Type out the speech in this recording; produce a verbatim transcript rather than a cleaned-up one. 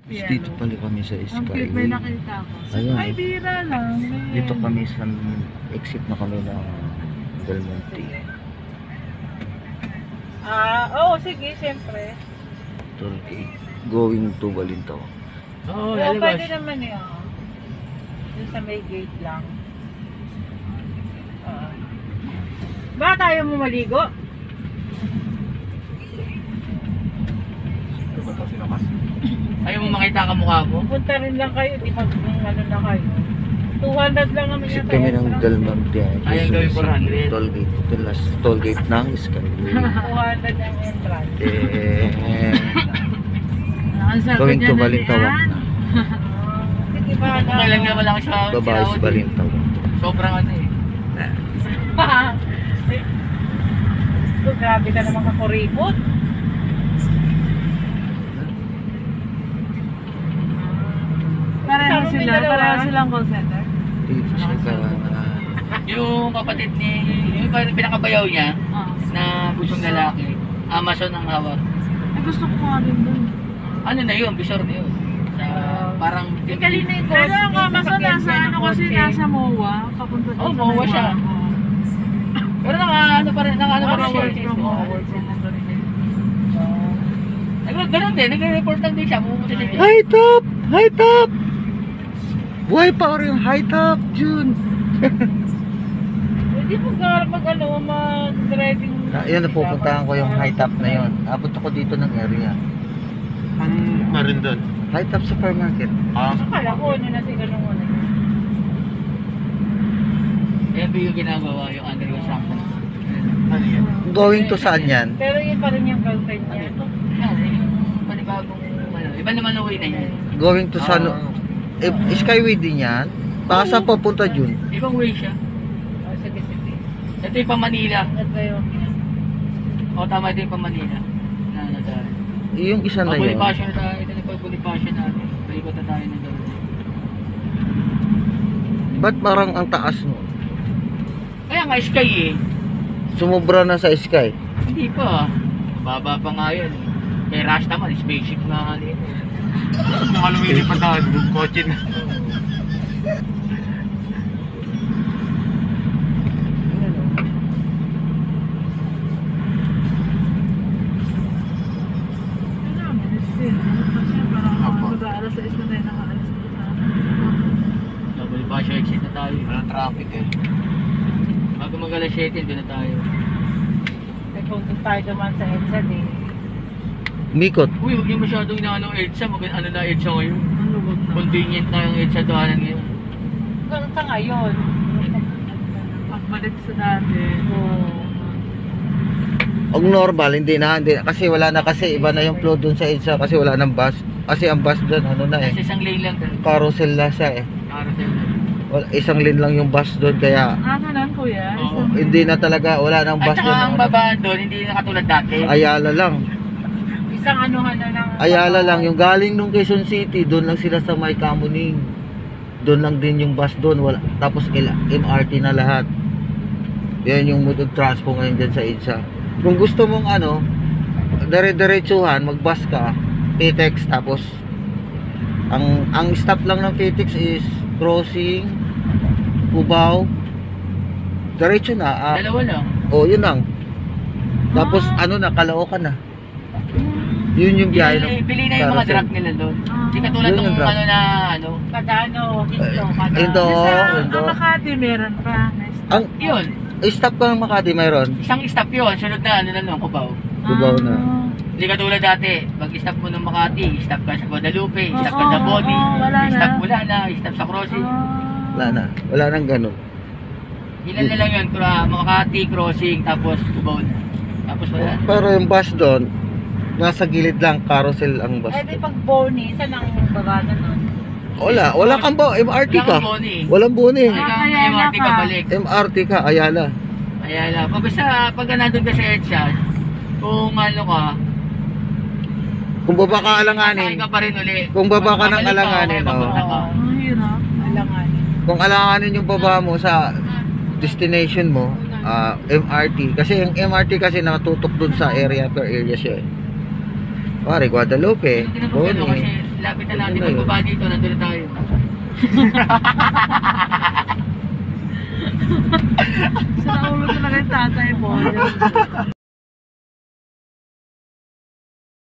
Dito pala kami sa Ang cute, may Skyway. nakita ko. Ayan. Ay, bira lang. May- Dito kami sa exit na kami ng Del Monte. Ah, oo, sige, siyempre. Toll gate. Going to Balintawak. Oo, Oo, lalabas. pwede naman eh. Oh. Dun sa may gate lang. Ah. Ba tayo mo maligo? Ayaw mo makita ka mukha mo? Punta rin lang kayo, di mag ano na kayo. two hundred lang naman Exit yata kami yun, ng parang Del Monte. Ayan, gawin four hundred. Toll gate. Ito last toll gate ng Skyway. two hundred ang entrance. Eh, Ang sagot going niya to na Balintawak yan. na. Sige ba na? Kung lang naman lang siya. Babae sa Balintawak. Sobrang ano eh. So, grabe ka naman kakuripot. Pareho Tama, may sila, dalawa. pareho silang call center. Dito siya ka. Yung kapatid ni, yung pinakabayaw niya, Ah. na gustong lalaki, Amazon ang hawak. Ay, gusto ko nga rin dun. Ano na yun, bisor na yun. Sa, parang, Ikalina yung Pero ang Amazon nasa ano kasi nasa M O A, papunta Oh, sa M O A siya. Oo. pero naka, ano pa rin, naka, ano pa rin siya. Work from home. Work from home pa rin siya. Nag- Ganun din, nagre-report lang din siya, pumunta siya dyan. High top! High top! Buhay pa rin yung high top, June! Hindi mo gara mag ano, mag-driving. Ah, yun, napupuntahan ko yung high top na yun. Abot ako dito ng area. Anong meron doon? High top supermarket. Ah, Akala ko ano na sila nung una. Ayan ba yung ginagawa, yung under construction? ano yan? Going to saan yan? Pero yun pa rin yung girlfriend niya. Yan, yung panibagong, ano, iba naman ang way na yun. Going to saan? Eh, Skyway din yan? Baka saan papunta, June? Ibang way siya. Oh, sige, sige. Ito yung pa Manila. Ito yung... O, tama ito yung pa Manila. Na, na, na. Yung isa na O, yun. Bonifacio na tayo. Ito na pa Bonifacio natin. Palikot na tayo ng gawin. Ba't parang ang taas mo? Kaya nga, Sky eh. Sumubra na sa Sky. Hindi pa. Baba pa nga yun. Kay Rush naman, spaceship na nga rin. Mga lumilipad na yung kotse na. Alas sa isla tayo nakaalas ko sa... So, Bonifacio exit na tayo. Walang traffic eh. Bago mag alas seven, doon na tayo. Kaya kung doon tayo naman sa EDSA eh. Mikot. Uy, huwag niyo masyadong inaano EDSA. Mag ano na EDSA ngayon. Ano wag na? Convenient na yung EDSA dohanan ngayon. Hanggang sa ngayon. Pagbalik sa dati. Oo. Ang normal, hindi na, hindi na. Kasi wala na kasi, iba na yung flow dun sa EDSA kasi wala nang bus. Kasi ang bus dun, ano na eh. Kasi isang lane lang doon. Carousel na siya eh. Carousel na. Wala, isang lane lang yung bus dun kaya Ah, ganun kuya? Oo. hindi na talaga, wala nang At bus saka ang dun. babaan doon, hindi na katulad dati. Ayala lang. Isang anuhan na lang. Ayala lang, yung galing nung Quezon City, doon lang sila sa May Kamuning. Doon lang din yung bus doon, wala. Tapos M R T na lahat. Yan yung mode of transport ngayon dyan sa EDSA. Kung gusto mong ano, dire-diretsuhan, mag-bus ka, P T E X, tapos ang ang stop lang ng P T E X is crossing, Cubao, diretso na. Ah, Dalawa lang. oh, yun lang. Tapos Ah. ano na, Caloocan na. Yun yung biyahe ng Pili, pili na yung mga carousel. drop nila doon. Ah. Hindi katulad Yun nung yung drop. ano na ano. Kadano, Hinto, Eh, Kadano. Hinto. Sa Hinto. ang Makati meron pa. Ang Yun. stop ka ng Makati mayroon. Isang stop yun. Sunod na ano na lang, Cubao. Cubao na. Hindi katulad dati. Pag stop mo ng Makati, stop ka sa Guadalupe, stop ka Oo, sa Boni, oo, wala na. stop wala na, stop sa Crossing. Wala na. Wala nang ganun. Ilan na lang yun, Kura, Makati, Crossing, tapos Cubao na. Tapos wala na. Pero yung bus doon, nasa gilid lang, carousel ang bus. Eh di pag Boni, saan ang baba na nun? Wala, wala kang ba, M R T Wala ka. kang Boni. Walang buni. Ay, kang Ayala M R T ka ka. balik. M R T ka, Ayala. Ayala. Pag basta, pag nandun ka sa EDSA, kung ano ka, Kung baba ka sasakay alanganin, ka pa rin uli. Kung baba ka ng Babalik alanganin, okay, papunta oo. ka. Ang hirap. Alangan. kung alanganin yung baba mo sa destination mo, ah, M R T. Kasi yung M R T kasi nakatutok dun sa area per area siya eh. Pare, Guadalupe, Tinatawag ano Boni. kasi lapit na natin magbaba dito, nandun na tayo. Sa ulo talaga yung tatay mo.